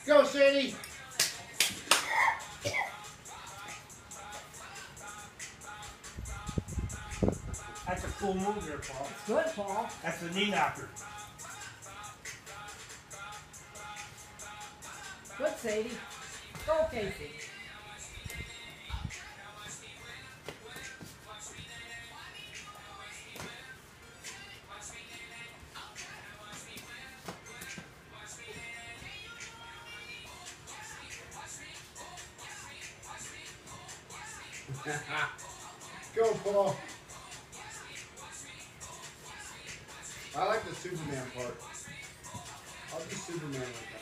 Go, Sadie. That's a cool move there, Paul. It's good, Paul. That's a knee knocker. Good, Sadie. Go, Casey. Go, Paul. I like the Superman part. I'll do Superman like that.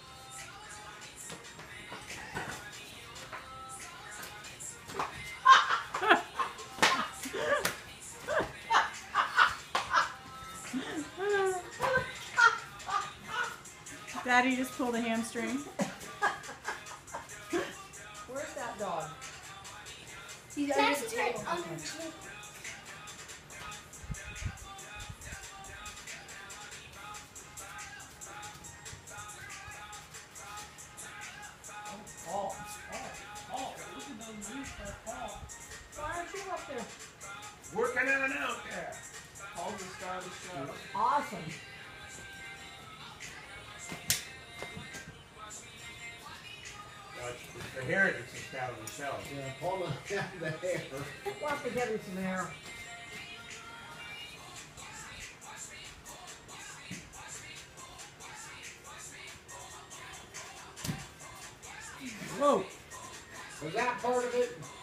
Daddy just pulled a hamstring. Where's that dog? He's under the table. Paul. Paul. Look at those knees for Paul. Why aren't you up there? Working in and out there. Paul just started the show. Awesome. It's the hair that's just out of the cell. Yeah, Paul doesn't have the hair. We'll have to get him some air. Whoa. Was that part of it?